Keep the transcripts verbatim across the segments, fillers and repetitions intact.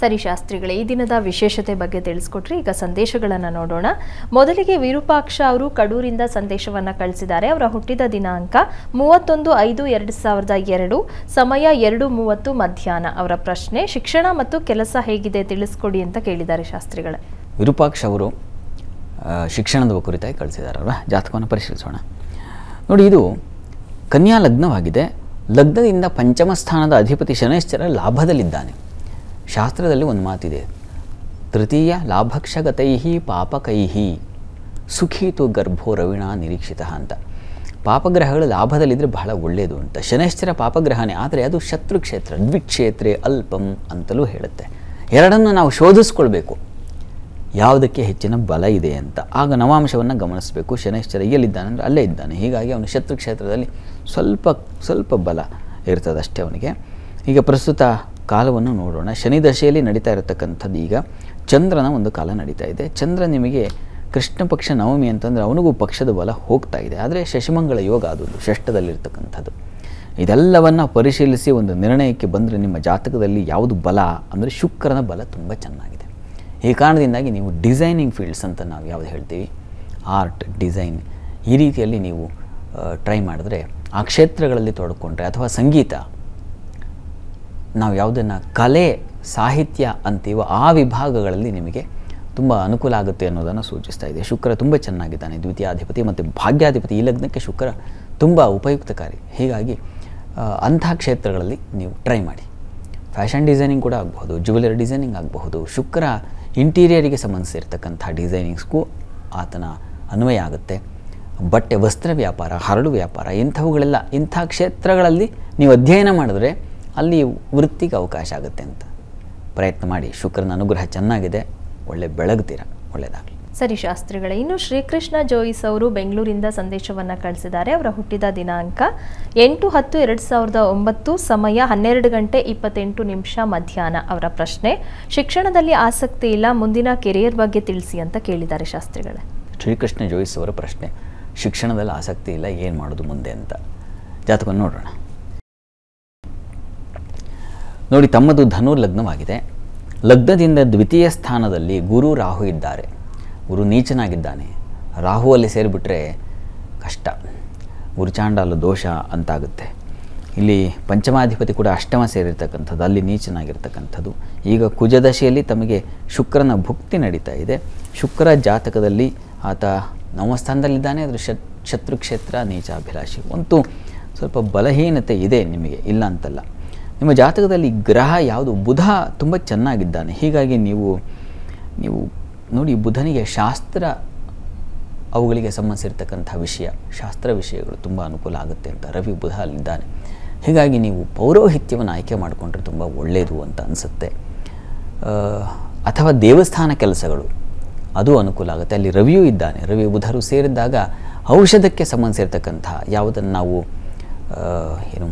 ಸರಿ ಶಾಸ್ತ್ರಿಗಳೇ, ಈ ದಿನದ ವಿಶೇಷತೆ ಬಗ್ಗೆ ತಿಳಿಸ್ಕೊಟ್ರಿ. ಈಗ ಸಂದೇಶಗಳನ್ನು ನೋಡೋಣ. ಮೊದಲಿಗೆ ವಿರೂಪಾಕ್ಷ ಅವರು ಕಡೂರಿಂದ ಸಂದೇಶವನ್ನು ಕಳಿಸಿದ್ದಾರೆ. ಅವರ ಹುಟ್ಟಿದ ದಿನಾಂಕ ಮೂವತ್ತೊಂದು ಐದು ಎರಡು ಸಾವಿರದ ಎರಡು, ಸಮಯ ಎರಡು ಮೂವತ್ತು ಮಧ್ಯಾಹ್ನ. ಅವರ ಪ್ರಶ್ನೆ, ಶಿಕ್ಷಣ ಮತ್ತು ಕೆಲಸ ಹೇಗಿದೆ ತಿಳಿಸ್ಕೊಡಿ ಅಂತ ಕೇಳಿದ್ದಾರೆ ಶಾಸ್ತ್ರಿಗಳೇ. ವಿರೂಪಾಕ್ಷ ಅವರು ಶಿಕ್ಷಣದ ಕುರಿತಾಗಿ ಕಳಿಸಿದಾರಲ್ವ, ಜಾತಕವನ್ನು ಪರಿಶೀಲಿಸೋಣ. ನೋಡಿ, ಇದು ಕನ್ಯಾ ಲಗ್ನವಾಗಿದೆ. ಲಗ್ನದಿಂದ ಪಂಚಮ ಸ್ಥಾನದ ಅಧಿಪತಿ ಶನೈಶ್ಚರ ಲಾಭದಲ್ಲಿದ್ದಾನೆ. ಶಾಸ್ತ್ರದಲ್ಲಿ ಒಂದು ಮಾತಿದೆ, ತೃತೀಯ ಲಾಭಕ್ಷಗತೈಹಿ ಪಾಪಕೈಹಿ ಸುಖೀತು ಗರ್ಭೋ ರವಿಣ ನಿರೀಕ್ಷಿತ ಅಂತ. ಪಾಪಗ್ರಹಗಳು ಲಾಭದಲ್ಲಿದ್ದರೆ ಬಹಳ ಒಳ್ಳೆಯದು ಅಂತ. ಶನೈಶ್ಚರ ಪಾಪಗ್ರಹನೇ, ಆದರೆ ಅದು ಶತ್ರುಕ್ಷೇತ್ರ, ದ್ವಿಕ್ಷೇತ್ರೆ ಅಲ್ಪಂ ಅಂತಲೂ ಹೇಳುತ್ತೆ. ಎರಡನ್ನು ನಾವು ಶೋಧಿಸ್ಕೊಳ್ಬೇಕು, ಯಾವುದಕ್ಕೆ ಹೆಚ್ಚಿನ ಬಲ ಇದೆ ಅಂತ. ಆಗ ನವಾಂಶವನ್ನು ಗಮನಿಸಬೇಕು. ಶನೈಶ್ಚರ ಎಲ್ಲಿದ್ದಾನೆ ಅಂದರೆ ಅಲ್ಲೇ ಇದ್ದಾನೆ. ಹೀಗಾಗಿ ಅವನು ಶತ್ರುಕ್ಷೇತ್ರದಲ್ಲಿ ಸ್ವಲ್ಪ ಸ್ವಲ್ಪ ಬಲ ಇರ್ತದೆ ಅಷ್ಟೇ ಅವನಿಗೆ. ಈಗ ಪ್ರಸ್ತುತ ಕಾಲವನ್ನು ನೋಡೋಣ. ಶನಿ ದಶೆಯಲ್ಲಿ ನಡೀತಾ ಇರತಕ್ಕಂಥದ್ದು ಈಗ ಚಂದ್ರನ ಒಂದು ಕಾಲ ನಡೀತಾ ಇದೆ. ಚಂದ್ರ ನಿಮಗೆ ಕೃಷ್ಣ ಪಕ್ಷ ನವಮಿ ಅಂತಂದರೆ ಅವನಿಗೂ ಪಕ್ಷದ ಬಲ ಹೋಗ್ತಾ ಇದೆ. ಆದರೆ ಶಶಿಮಂಗಳ ಯೋಗ ಅದು ಷಷ್ಠದಲ್ಲಿರ್ತಕ್ಕಂಥದ್ದು. ಇದೆಲ್ಲವನ್ನು ಪರಿಶೀಲಿಸಿ ಒಂದು ನಿರ್ಣಯಕ್ಕೆ ಬಂದರೆ ನಿಮ್ಮ ಜಾತಕದಲ್ಲಿ ಯಾವುದು ಬಲ ಅಂದರೆ ಶುಕ್ರನ ಬಲ ತುಂಬ ಚೆನ್ನಾಗಿದೆ. ಈ ಕಾರಣದಿಂದಾಗಿ ನೀವು ಡಿಸೈನಿಂಗ್ ಫೀಲ್ಡ್ಸ್ ಅಂತ ನಾವು ಯಾವುದು ಹೇಳ್ತೀವಿ, ಆರ್ಟ್, ಡಿಸೈನ್, ಈ ರೀತಿಯಲ್ಲಿ ನೀವು ಟ್ರೈ ಮಾಡಿದ್ರೆ, ಆ ಕ್ಷೇತ್ರಗಳಲ್ಲಿ ತೊಡಕೊಂಡ್ರೆ, ಅಥವಾ ಸಂಗೀತ, ನಾವು ಯಾವುದನ್ನು ಕಲೆ ಸಾಹಿತ್ಯ ಅಂತೀವೋ ಆ ವಿಭಾಗಗಳಲ್ಲಿ ನಿಮಗೆ ತುಂಬ ಅನುಕೂಲ ಆಗುತ್ತೆ ಅನ್ನೋದನ್ನು ಸೂಚಿಸ್ತಾ ಇದೆ. ಶುಕ್ರ ತುಂಬ ಚೆನ್ನಾಗಿದ್ದಾನೆ, ದ್ವಿತೀಯಾಧಿಪತಿ ಮತ್ತು ಭಾಗ್ಯಾಧಿಪತಿ. ಈ ಲಗ್ನಕ್ಕೆ ಶುಕ್ರ ತುಂಬ ಉಪಯುಕ್ತಕಾರಿ. ಹೀಗಾಗಿ ಅಂಥ ಕ್ಷೇತ್ರಗಳಲ್ಲಿ ನೀವು ಟ್ರೈ ಮಾಡಿ. ಫ್ಯಾಷನ್ ಡಿಸೈನಿಂಗ್ ಕೂಡ ಆಗಬಹುದು, ಜ್ಯುವೆಲರಿ ಡಿಸೈನಿಂಗ್ ಆಗಬಹುದು. ಶುಕ್ರ ಇಂಟೀರಿಯರಿಗೆ ಸಂಬಂಧಿಸಿರ್ತಕ್ಕಂಥ ಡಿಸೈನಿಂಗ್ಸ್ಗೂ ಆತನ ಅನ್ವಯ ಆಗುತ್ತೆ. ಬಟ್ಟೆ, ವಸ್ತ್ರ ವ್ಯಾಪಾರ, ಹರಳು ವ್ಯಾಪಾರ, ಇಂಥವುಗಳೆಲ್ಲ ಇಂಥ ಕ್ಷೇತ್ರಗಳಲ್ಲಿ ನೀವು ಅಧ್ಯಯನ ಮಾಡಿದ್ರೆ ಅಲ್ಲಿ ವೃತ್ತಿಗೆ ಅವಕಾಶ ಆಗುತ್ತೆ ಅಂತ ಪ್ರಯತ್ನ ಮಾಡಿ. ಶುಕ್ರನ ಅನುಗ್ರಹ ಚೆನ್ನಾಗಿದೆ, ಒಳ್ಳೆ ಬೆಳಗ್ತೀರ, ಒಳ್ಳೆಯದಾಗಲಿ. ಸರಿ ಶಾಸ್ತ್ರಿಗಳೇ, ಇನ್ನು ಶ್ರೀಕೃಷ್ಣ ಜೋಯಿಸ್ ಅವರು ಬೆಂಗಳೂರಿಂದ ಸಂದೇಶವನ್ನು ಕಳಿಸಿದ್ದಾರೆ. ಅವರ ಹುಟ್ಟಿದ ದಿನಾಂಕ ಎಂಟು ಹತ್ತು ಎರಡು ಸಾವಿರದ ಒಂಬತ್ತು, ಸಮಯ ಹನ್ನೆರಡು ಗಂಟೆ ಇಪ್ಪತ್ತೆಂಟು ನಿಮಿಷ ಮಧ್ಯಾಹ್ನ. ಅವರ ಪ್ರಶ್ನೆ, ಶಿಕ್ಷಣದಲ್ಲಿ ಆಸಕ್ತಿ ಇಲ್ಲ, ಮುಂದಿನ ಕೆರಿಯರ್ ಬಗ್ಗೆ ತಿಳಿಸಿ ಅಂತ ಕೇಳಿದ್ದಾರೆ ಶಾಸ್ತ್ರಿಗಳೇ. ಶ್ರೀಕೃಷ್ಣ ಜೋಯಿಸ್ ಅವರ ಪ್ರಶ್ನೆ, ಶಿಕ್ಷಣದಲ್ಲಿ ಆಸಕ್ತಿ ಇಲ್ಲ, ಏನು ಮಾಡೋದು ಮುಂದೆ ಅಂತ. ಜಾತಕವನ್ನು ನೋಡೋಣ. ನೋಡಿ, ತಮ್ಮದು ಧನು ಲಗ್ನವಾಗಿದೆ. ಲಗ್ನದಿಂದ ದ್ವಿತೀಯ ಸ್ಥಾನದಲ್ಲಿ ಗುರು ರಾಹು ಇದ್ದಾರೆ. ಗುರು ನೀಚನಾಗಿದ್ದಾನೆ. ರಾಹು ಅಲ್ಲಿ ಸೇರಿಬಿಟ್ರೆ ಕಷ್ಟ, ಗುರುಚಾಂಡಾಲ ದೋಷ ಅಂತಾಗುತ್ತೆ. ಇಲ್ಲಿ ಪಂಚಮಾಧಿಪತಿ ಕೂಡ ಅಷ್ಟಮ ಸೇರಿರ್ತಕ್ಕಂಥದ್ದು, ಅಲ್ಲಿ ನೀಚನಾಗಿರ್ತಕ್ಕಂಥದ್ದು. ಈಗ ಕುಜದಶೆಯಲ್ಲಿ ತಮಗೆ ಶುಕ್ರನ ಭುಕ್ತಿ ನಡೀತಾ ಇದೆ. ಶುಕ್ರ ಜಾತಕದಲ್ಲಿ ಆತ ನವಸ್ಥಾನದಲ್ಲಿದ್ದಾನೆ. ಅದರ ಶತ್ ಶತ್ರುಕ್ಷೇತ್ರ ನೀಚಾಭಿಲಾಷಿ. ಒಂದು ಸ್ವಲ್ಪ ಬಲಹೀನತೆ ಇದೆ ನಿಮಗೆ, ಇಲ್ಲ ಅಂತಲ್ಲ. ನಿಮ್ಮ ಜಾತಕದಲ್ಲಿ ಗ್ರಹ ಯಾವುದು, ಬುಧ ತುಂಬ ಚೆನ್ನಾಗಿದ್ದಾನೆ. ಹೀಗಾಗಿ ನೀವು ನೀವು ನೋಡಿ, ಬುಧನಿಗೆ ಶಾಸ್ತ್ರ, ಅವುಗಳಿಗೆ ಸಂಬಂಧಿಸಿರ್ತಕ್ಕಂಥ ವಿಷಯ, ಶಾಸ್ತ್ರ ವಿಷಯಗಳು ತುಂಬ ಅನುಕೂಲ ಆಗುತ್ತೆ ಅಂತ. ರವಿ ಬುಧ ಅಲ್ಲಿದ್ದಾನೆ. ಹೀಗಾಗಿ ನೀವು ಪೌರೋಹಿತ್ಯವನ್ನು ಆಯ್ಕೆ ಮಾಡಿಕೊಂಡ್ರೆ ತುಂಬ ಒಳ್ಳೆಯದು ಅಂತ ಅನಿಸುತ್ತೆ. ಅಥವಾ ದೇವಸ್ಥಾನ ಕೆಲಸಗಳು, ಅದು ಅನುಕೂಲ ಆಗುತ್ತೆ. ಅಲ್ಲಿ ರವಿಯೂ ಇದ್ದಾನೆ. ರವಿ ಬುಧರು ಸೇರಿದಾಗ ಔಷಧಕ್ಕೆ ಸಂಬಂಧಿಸಿರ್ತಕ್ಕಂಥ ಯಾವುದನ್ನು ನಾವು ಏನು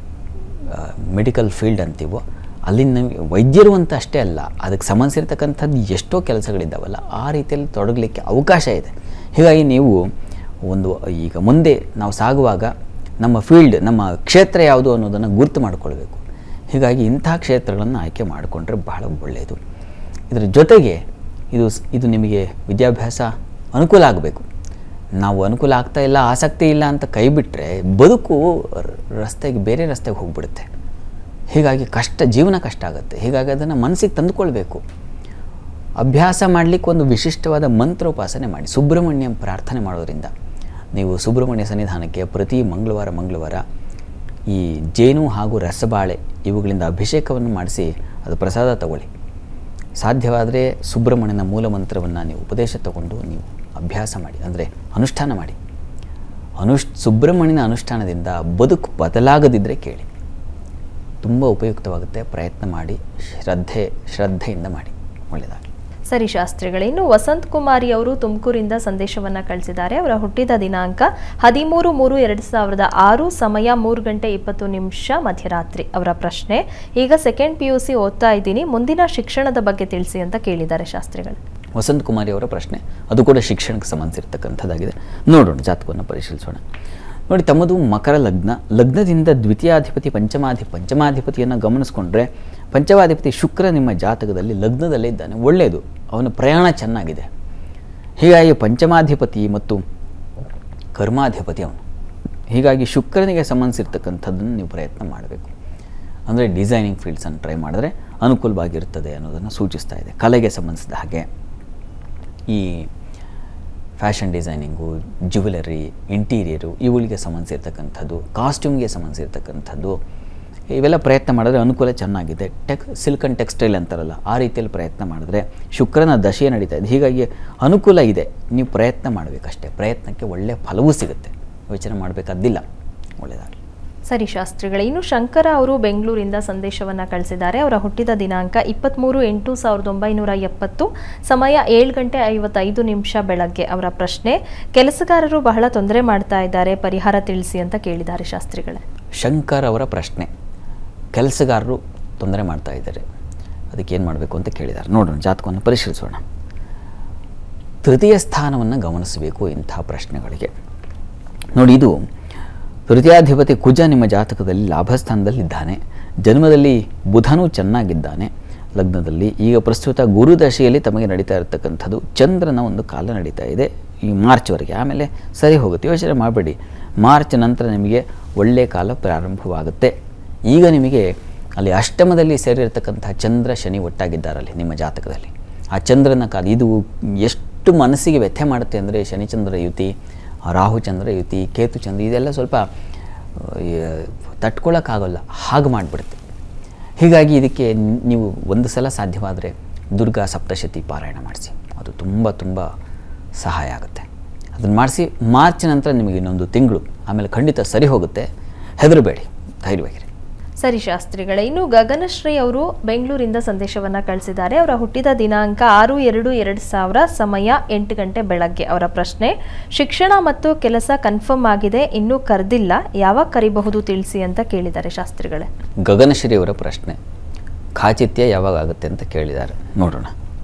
ಮೆಡಿಕಲ್ ಫೀಲ್ಡ್ ಅಂತೀವೋ, ಅಲ್ಲಿನ ವೈದ್ಯರು ಅಂತ ಅಷ್ಟೇ ಅಲ್ಲ, ಅದಕ್ಕೆ ಸಂಬಂಧಿಸಿರ್ತಕ್ಕಂಥದ್ದು ಎಷ್ಟೋ ಕೆಲಸಗಳಿದ್ದಾವಲ್ಲ, ಆ ರೀತಿಯಲ್ಲಿ ತೊಡಗಲಿಕ್ಕೆ ಅವಕಾಶ ಇದೆ. ಹೀಗಾಗಿ ನೀವು ಒಂದು ಈಗ ಮುಂದೆ ನಾವು ಸಾಗುವಾಗ ನಮ್ಮ ಫೀಲ್ಡ್, ನಮ್ಮ ಕ್ಷೇತ್ರ ಯಾವುದು ಅನ್ನೋದನ್ನು ಗುರುತು ಮಾಡಿಕೊಳ್ಬೇಕು. ಹೀಗಾಗಿ ಇಂಥ ಕ್ಷೇತ್ರಗಳನ್ನು ಆಯ್ಕೆ ಮಾಡಿಕೊಂಡ್ರೆ ಬಹಳ ಒಳ್ಳೆಯದು. ಇದರ ಜೊತೆಗೆ ಇದು ಇದು ನಿಮಗೆ ವಿದ್ಯಾಭ್ಯಾಸ ಅನುಕೂಲ ಆಗಬೇಕು. ನಾವು ಅನುಕೂಲ ಆಗ್ತಾ ಇಲ್ಲ, ಆಸಕ್ತಿ ಇಲ್ಲ ಅಂತ ಕೈ ಬಿಟ್ಟರೆ ಬದುಕು ರಸ್ತೆಗೆ, ಬೇರೆ ರಸ್ತೆಗೆ ಹೋಗಿಬಿಡುತ್ತೆ. ಹೀಗಾಗಿ ಕಷ್ಟ, ಜೀವನ ಕಷ್ಟ ಆಗುತ್ತೆ. ಹೀಗಾಗಿ ಅದನ್ನು ಮನಸ್ಸಿಗೆ ತಂದುಕೊಳ್ಬೇಕು. ಅಭ್ಯಾಸ ಮಾಡಲಿಕ್ಕೆ ಒಂದು ವಿಶಿಷ್ಟವಾದ ಮಂತ್ರೋಪಾಸನೆ ಮಾಡಿ. ಸುಬ್ರಹ್ಮಣ್ಯಂ ಪ್ರಾರ್ಥನೆ ಮಾಡೋದ್ರಿಂದ ನೀವು ಸುಬ್ರಹ್ಮಣ್ಯ ಸನ್ನಿಧಾನಕ್ಕೆ ಪ್ರತಿ ಮಂಗಳವಾರ ಮಂಗಳವಾರ ಈ ಜೇನು ಹಾಗೂ ರಸಬಾಳೆ ಇವುಗಳಿಂದ ಅಭಿಷೇಕವನ್ನು ಮಾಡಿಸಿ ಅದು ಪ್ರಸಾದ ತಗೊಳ್ಳಿ. ಸಾಧ್ಯವಾದರೆ ಸುಬ್ರಹ್ಮಣ್ಯನ ಮೂಲ ಮಂತ್ರವನ್ನು ನೀವು ಉಪದೇಶ ತಗೊಂಡು ನೀವು ಅಭ್ಯಾಸ ಮಾಡಿ, ಅಂದರೆ ಅನುಷ್ಠಾನ ಮಾಡಿ. ಅನುಷ್ ಸುಬ್ರಹ್ಮಣ್ಯನ ಅನುಷ್ಠಾನದಿಂದ ಬದುಕು ಬದಲಾಗದಿದ್ದರೆ ಕೇಳಿ, ತುಂಬ ಉಪಯುಕ್ತವಾಗುತ್ತೆ. ಪ್ರಯತ್ನ ಮಾಡಿ, ಶ್ರದ್ಧೆ ಶ್ರದ್ಧೆಯಿಂದ ಮಾಡಿ, ಒಳ್ಳೆಯದಾಗಲಿ. ಸರಿ ಶಾಸ್ತ್ರಿಗಳೇ, ಇನ್ನು ವಸಂತ್ ಕುಮಾರಿ ಅವರು ತುಮಕೂರಿಂದ ಸಂದೇಶವನ್ನು ಕಳಿಸಿದ್ದಾರೆ. ಅವರ ಹುಟ್ಟಿದ ದಿನಾಂಕ ಹದಿಮೂರು ಮೂರು ಎರಡು ಸಾವಿರದ ಆರು, ಸಮಯ ಮೂರು ಗಂಟೆ ಇಪ್ಪತ್ತು ನಿಮಿಷ ಮಧ್ಯರಾತ್ರಿ. ಅವರ ಪ್ರಶ್ನೆ, ಈಗ ಸೆಕೆಂಡ್ ಪಿ ಯು ಸಿ ಓದ್ತಾ ಇದ್ದೀನಿ, ಮುಂದಿನ ಶಿಕ್ಷಣದ ಬಗ್ಗೆ ತಿಳಿಸಿ ಅಂತ ಕೇಳಿದ್ದಾರೆ ಶಾಸ್ತ್ರಿಗಳು. ವಸಂತ್ ಕುಮಾರಿ ಅವರ ಪ್ರಶ್ನೆ, ಅದು ಕೂಡ ಶಿಕ್ಷಣಕ್ಕೆ ಸಂಬಂಧಿಸಿರ್ತಕ್ಕಂಥದ್ದಾಗಿದೆ. ನೋಡೋಣ, ಜಾತಕವನ್ನು ಪರಿಶೀಲಿಸೋಣ. ನೋಡಿ, ತಮ್ಮದು ಮಕರ ಲಗ್ನ. ಲಗ್ನದಿಂದ ದ್ವಿತೀಯಾಧಿಪತಿ ಪಂಚಮಾಧಿ ಪಂಚಮಾಧಿಪತಿಯನ್ನು ಗಮನಿಸ್ಕೊಂಡ್ರೆ ಪಂಚಮಾಧಿಪತಿ ಶುಕ್ರ ನಿಮ್ಮ ಜಾತಕದಲ್ಲಿ ಲಗ್ನದಲ್ಲೇ ಇದ್ದಾನೆ, ಒಳ್ಳೆಯದು, ಅವನ ಪ್ರಯಾಣ ಚೆನ್ನಾಗಿದೆ. ಹೀಗಾಗಿ ಪಂಚಮಾಧಿಪತಿ ಮತ್ತು ಕರ್ಮಾಧಿಪತಿ ಅವನು. ಹೀಗಾಗಿ ಶುಕ್ರನಿಗೆ ಸಂಬಂಧಿಸಿರ್ತಕ್ಕಂಥದ್ದನ್ನು ನೀವು ಪ್ರಯತ್ನ ಮಾಡಬೇಕು. ಅಂದರೆ ಡಿಸೈನಿಂಗ್ ಫೀಲ್ಡ್ಸನ್ನು ಟ್ರೈ ಮಾಡಿದ್ರೆ ಅನುಕೂಲವಾಗಿರ್ತದೆ ಅನ್ನೋದನ್ನು ಸೂಚಿಸ್ತಾ ಇದೆ. ಕಲೆಗೆ ಸಂಬಂಧಿಸಿದ ಹಾಗೆ ಈ ಫ್ಯಾಷನ್ ಡಿಸೈನಿಂಗು, ಜ್ಯುವೆಲರಿ, ಇಂಟೀರಿಯರು ಇವುಗಳಿಗೆ ಸಂಬಂಧಿಸಿರ್ತಕ್ಕಂಥದ್ದು, ಕಾಸ್ಟ್ಯೂಮ್ಗೆ ಸಂಬಂಧಿಸಿರ್ತಕ್ಕಂಥದ್ದು, ಇವೆಲ್ಲ ಪ್ರಯತ್ನ ಮಾಡಿದ್ರೆ ಅನುಕೂಲ ಚೆನ್ನಾಗಿದೆ. ಟೆಕ್ ಸಿಲ್ಕ್ ಆ್ಯಂಡ್ ಟೆಕ್ಸ್ಟೈಲ್ ಅಂತಾರಲ್ಲ, ಆ ರೀತಿಯಲ್ಲಿ ಪ್ರಯತ್ನ ಮಾಡಿದ್ರೆ ಶುಕ್ರನ ದಶೆ ನಡೀತಾ ಇದೆ. ಹೀಗಾಗಿ ಅನುಕೂಲ ಇದೆ, ನೀವು ಪ್ರಯತ್ನ ಮಾಡಬೇಕಷ್ಟೇ. ಪ್ರಯತ್ನಕ್ಕೆ ಒಳ್ಳೆಯ ಫಲವೂ ಸಿಗುತ್ತೆ, ಯೋಚನೆ ಮಾಡಬೇಕಾದ್ದಿಲ್ಲ. ಒಳ್ಳೆಯದಾಗಲಿ. ಸರಿ ಶಾಸ್ತ್ರಿಗಳೇ, ಇನ್ನು ಶಂಕರ ಅವರು ಬೆಂಗಳೂರಿಂದ ಸಂದೇಶವನ್ನು ಕಳಿಸಿದ್ದಾರೆ. ಅವರ ಹುಟ್ಟಿದ ದಿನಾಂಕ ಇಪ್ಪತ್ತ್ಮೂರು ಎಂಟು ಸಾವಿರದ ಒಂಬೈನೂರ ಎಪ್ಪತ್ತು, ಸಮಯ ಏಳು ಗಂಟೆ ಐವತ್ತೈದು ನಿಮಿಷ ಬೆಳಗ್ಗೆ. ಅವರ ಪ್ರಶ್ನೆ, ಕೆಲಸಗಾರರು ಬಹಳ ತೊಂದರೆ ಮಾಡ್ತಾ ಇದ್ದಾರೆ, ಪರಿಹಾರ ತಿಳಿಸಿ ಅಂತ ಕೇಳಿದ್ದಾರೆ ಶಾಸ್ತ್ರಿಗಳೇ. ಶಂಕರ್ ಅವರ ಪ್ರಶ್ನೆ, ಕೆಲಸಗಾರರು ತೊಂದರೆ ಮಾಡ್ತಾ ಇದ್ದಾರೆ, ಅದಕ್ಕೆ ಏನು ಮಾಡಬೇಕು ಅಂತ ಕೇಳಿದ್ದಾರೆ. ನೋಡೋಣ, ಜಾತಕವನ್ನು ಪರಿಶೀಲಿಸೋಣ. ತೃತೀಯ ಸ್ಥಾನವನ್ನು ಗಮನಿಸಬೇಕು ಇಂಥ ಪ್ರಶ್ನೆಗಳಿಗೆ. ನೋಡಿ, ಇದು ತೃತೀಯಾಧಿಪತಿ ಕುಜ ನಿಮ್ಮ ಜಾತಕದಲ್ಲಿ ಲಾಭಸ್ಥಾನದಲ್ಲಿದ್ದಾನೆ. ಜನ್ಮದಲ್ಲಿ ಬುಧನೂ ಚೆನ್ನಾಗಿದ್ದಾನೆ ಲಗ್ನದಲ್ಲಿ. ಈಗ ಪ್ರಸ್ತುತ ಗುರುದಶೆಯಲ್ಲಿ ತಮಗೆ ನಡೀತಾ ಇರತಕ್ಕಂಥದ್ದು. ಚಂದ್ರನ ಒಂದು ಕಾಲ ನಡೀತಾ ಇದೆ ಈ ಮಾರ್ಚ್ವರೆಗೆ, ಆಮೇಲೆ ಸರಿ ಹೋಗುತ್ತೆ. ಯೋಚನೆ ಮಾಡಬೇಡಿ, ಮಾರ್ಚ್ ನಂತರ ನಿಮಗೆ ಒಳ್ಳೆಯ ಕಾಲ ಪ್ರಾರಂಭವಾಗುತ್ತೆ. ಈಗ ನಿಮಗೆ ಅಲ್ಲಿ ಅಷ್ಟಮದಲ್ಲಿ ಸೇರಿರ್ತಕ್ಕಂಥ ಚಂದ್ರ ಶನಿ ಒಟ್ಟಾಗಿದ್ದಾರಲ್ಲಿ ನಿಮ್ಮ ಜಾತಕದಲ್ಲಿ. ಆ ಚಂದ್ರನ ಕಾಲ ಇದು ಎಷ್ಟು ಮನಸ್ಸಿಗೆ ವ್ಯಥೆ ಮಾಡುತ್ತೆ ಅಂದರೆ, ಶನಿಚಂದ್ರ ಯುತಿ, ರಾಹುಚಂದ್ರ ಯುತಿ, ಕೇತುಚಂದ್ರ, ಇದೆಲ್ಲ ಸ್ವಲ್ಪ ತಟ್ಕೊಳ್ಳೋಕ್ಕಾಗಲ್ಲ, ಹಾಗೆ ಮಾಡಿಬಿಡುತ್ತೆ. ಹೀಗಾಗಿ ಇದಕ್ಕೆ ನೀವು ಒಂದು ಸಲ ಸಾಧ್ಯವಾದರೆ ದುರ್ಗಾ ಸಪ್ತಶತಿ ಪಾರಾಯಣ ಮಾಡಿಸಿ, ಅದು ತುಂಬ ತುಂಬ ಸಹಾಯ ಆಗುತ್ತೆ. ಅದನ್ನು ಮಾಡಿಸಿ ಮಾರ್ಚ್ ನಂತರ ನಿಮಗೆ ಇನ್ನೊಂದು ತಿಂಗಳು, ಆಮೇಲೆ ಖಂಡಿತ ಸರಿ ಹೋಗುತ್ತೆ. ಹೆದರಬೇಡಿ, ಧೈರ್ಯವಾಗಿರಿ. ಸರಿ ಶಾಸ್ತ್ರಿಗಳೇ, ಇನ್ನು ಗಗನಶ್ರೀ ಅವರು ಬೆಂಗಳೂರಿಂದ ಸಂದೇಶವನ್ನು ಕಳಿಸಿದ್ದಾರೆ. ಅವರ ಹುಟ್ಟಿದ ದಿನಾಂಕ ಆರು ಎರಡು ಎರಡು ಸಾವಿರ, ಸಮಯ ಎಂಟು ಗಂಟೆ ಬೆಳಗ್ಗೆ. ಅವರ ಪ್ರಶ್ನೆ, ಶಿಕ್ಷಣ ಮತ್ತು ಕೆಲಸ ಕನ್ಫರ್ಮ್ ಆಗಿದೆ, ಇನ್ನೂ ಕರೆದಿಲ್ಲ, ಯಾವಾಗ ಕರಿಬಹುದು ತಿಳಿಸಿ ಅಂತ ಕೇಳಿದ್ದಾರೆ ಶಾಸ್ತ್ರಿಗಳೇ. ಗಗನಶ್ರೀ ಅವರ ಪ್ರಶ್ನೆ, ಖಾಚಿತ್ಯ ಯಾವಾಗ ಆಗುತ್ತೆ ಅಂತ ಕೇಳಿದ್ದಾರೆ. ನೋಡೋಣ.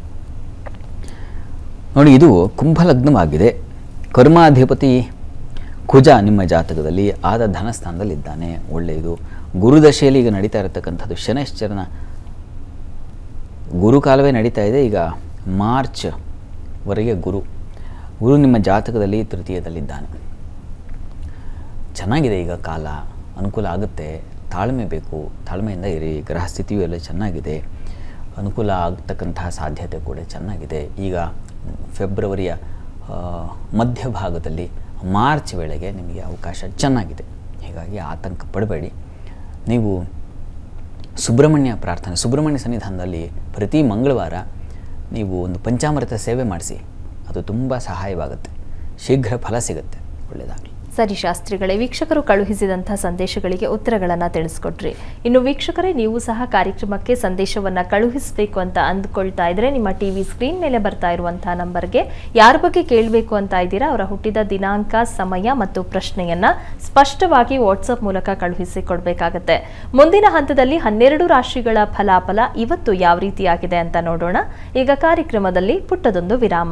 ನೋಡಿ, ಇದು ಕುಂಭಲಗ್ನವಾಗಿದೆ. ಕರ್ಮಾಧಿಪತಿ ಕುಜ ನಿಮ್ಮ ಜಾತಕದಲ್ಲಿ ಆದ ಧನಸ್ಥಾನದಲ್ಲಿದ್ದಾನೆ, ಒಳ್ಳೆಯದು. ಗುರುದಶೆಯಲ್ಲಿ ಈಗ ನಡೀತಾ ಇರತಕ್ಕಂಥದ್ದು. ಶನೈಶ್ಚರನ ಗುರುಕಾಲವೇ ನಡೀತಾ ಇದೆ. ಈಗ ಮಾರ್ಚ್ವರೆಗೆ ಗುರು ಗುರು ನಿಮ್ಮ ಜಾತಕದಲ್ಲಿ ತೃತೀಯದಲ್ಲಿದ್ದಾನೆ. ಚೆನ್ನಾಗಿದೆ, ಈಗ ಕಾಲ ಅನುಕೂಲ ಆಗುತ್ತೆ. ತಾಳ್ಮೆ ಬೇಕು, ತಾಳ್ಮೆಯಿಂದ ಇರಿ. ಗ್ರಹ ಸ್ಥಿತಿಯೂ ಎಲ್ಲ ಚೆನ್ನಾಗಿದೆ, ಅನುಕೂಲ ಆಗ್ತಕ್ಕಂತಹ ಸಾಧ್ಯತೆ ಕೂಡ ಚೆನ್ನಾಗಿದೆ. ಈಗ ಫೆಬ್ರವರಿಯ ಮಧ್ಯಭಾಗದಲ್ಲಿ ಮಾರ್ಚ್ ವೇಳೆಗೆ ನಿಮಗೆ ಅವಕಾಶ ಚೆನ್ನಾಗಿದೆ. ಹೀಗಾಗಿ ಆತಂಕ ಪಡಬೇಡಿ. ನೀವು ಸುಬ್ರಹ್ಮಣ್ಯ ಪ್ರಾರ್ಥನೆ, ಸುಬ್ರಹ್ಮಣ್ಯ ಸನ್ನಿಧಾನದಲ್ಲಿ ಪ್ರತಿ ಮಂಗಳವಾರ ನೀವು ಒಂದು ಪಂಚಾಮೃತ ಸೇವೆ ಮಾಡಿಸಿ, ಅದು ತುಂಬ ಸಹಾಯವಾಗುತ್ತೆ. ಶೀಘ್ರ ಫಲ ಸಿಗುತ್ತೆ. ಒಳ್ಳೆಯದಾಗಲಿ. ಸರಿ ಶಾಸ್ತ್ರಿಗಳೇ, ವೀಕ್ಷಕರು ಕಳುಹಿಸಿದಂಥ ಸಂದೇಶಗಳಿಗೆ ಉತ್ತರಗಳನ್ನು ತಿಳಿಸ್ಕೊಟ್ರಿ. ಇನ್ನು ವೀಕ್ಷಕರೇ, ನೀವು ಸಹ ಕಾರ್ಯಕ್ರಮಕ್ಕೆ ಸಂದೇಶವನ್ನು ಕಳುಹಿಸಬೇಕು ಅಂತ ಅಂದ್ಕೊಳ್ತಾ ಇದ್ರೆ ನಿಮ್ಮ ಟಿ ವಿ ಸ್ಕ್ರೀನ್ ಮೇಲೆ ಬರ್ತಾ ಇರುವಂತಹ ನಂಬರ್ಗೆ ಯಾರ ಬಗ್ಗೆ ಕೇಳಬೇಕು ಅಂತ ಇದ್ದೀರಾ ಅವರ ಹುಟ್ಟಿದ ದಿನಾಂಕ, ಸಮಯ ಮತ್ತು ಪ್ರಶ್ನೆಯನ್ನ ಸ್ಪಷ್ಟವಾಗಿ ವಾಟ್ಸಪ್ ಮೂಲಕ ಕಳುಹಿಸಿ ಕೊಡಬೇಕಾಗತ್ತೆ. ಮುಂದಿನ ಹಂತದಲ್ಲಿ ಹನ್ನೆರಡು ರಾಶಿಗಳ ಫಲಾಫಲ ಇವತ್ತು ಯಾವ ರೀತಿಯಾಗಿದೆ ಅಂತ ನೋಡೋಣ. ಈಗ ಕಾರ್ಯಕ್ರಮದಲ್ಲಿ ಪುಟ್ಟದೊಂದು ವಿರಾಮ.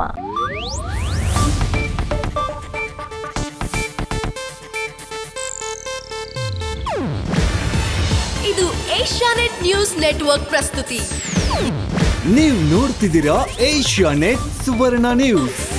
ಇದು ಏಷ್ಯಾನೆಟ್ ನ್ಯೂಸ್ ನೆಟ್ವರ್ಕ್ ಪ್ರಸ್ತುತಿ. ನೀವು ನೋಡ್ತಿದ್ದೀರಾ ಏಷ್ಯಾನೆಟ್ ಸುವರ್ಣ ನ್ಯೂಸ್.